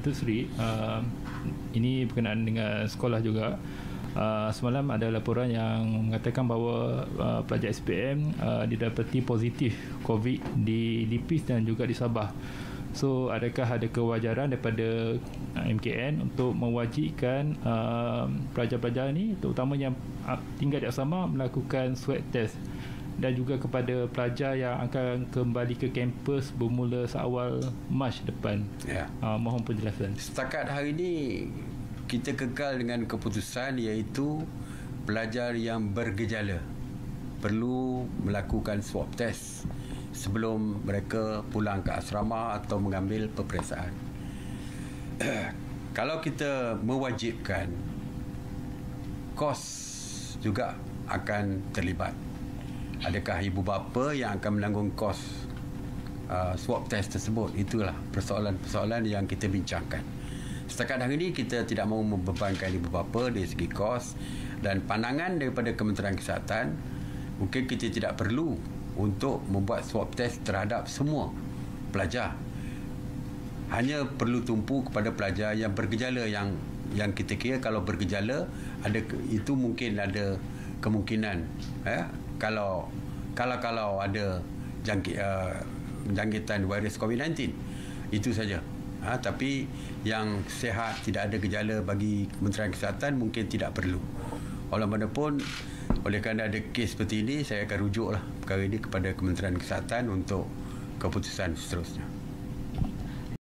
Datuk Seri, ini berkenaan dengan sekolah juga. Semalam ada laporan yang mengatakan bahawa pelajar SPM didapati positif COVID di Lipis dan juga di Sabah. So, adakah ada kewajaran daripada MKN untuk mewajibkan pelajar-pelajar ni, terutama yang tinggal di asrama, melakukan swab test, dan juga kepada pelajar yang akan kembali ke kampus bermula seawal Mac depan? Mohon penjelasan. Setakat hari ini kita kekal dengan keputusan, iaitu pelajar yang bergejala perlu melakukan swab test sebelum mereka pulang ke asrama atau mengambil peperiksaan. Kalau kita mewajibkan, kos juga akan terlibat. Adakah ibu bapa yang akan menanggung kos swab test tersebut? Itulah persoalan-persoalan yang kita bincangkan. Setakat hari ini kita tidak mahu membebankan ibu bapa dari segi kos, dan pandangan daripada Kementerian Kesihatan, mungkin kita tidak perlu untuk membuat swab test terhadap semua pelajar. Hanya perlu tumpu kepada pelajar yang bergejala, yang kita kira kalau bergejala itu mungkin ada kemungkinan kalau ada jangkitan virus COVID-19, itu saja. Tapi yang sihat, tidak ada gejala, bagi Kementerian Kesihatan mungkin tidak perlu. Walau mana pun, oleh kerana ada kes seperti ini, saya akan rujuklah perkara ini kepada Kementerian Kesihatan untuk keputusan seterusnya.